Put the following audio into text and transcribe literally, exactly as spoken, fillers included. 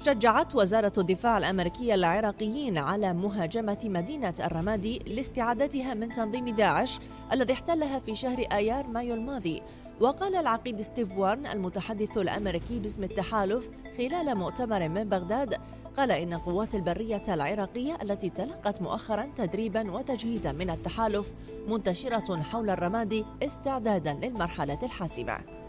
شجعت وزارة الدفاع الأمريكية العراقيين على مهاجمة مدينة الرمادي لاستعادتها من تنظيم داعش الذي احتلها في شهر آيار مايو الماضي. وقال العقيد ستيف وارن المتحدث الأمريكي باسم التحالف خلال مؤتمر من بغداد، قال إن القوات البرية العراقية التي تلقت مؤخرا تدريبا وتجهيزا من التحالف منتشرة حول الرمادي استعدادا للمرحلة الحاسمة.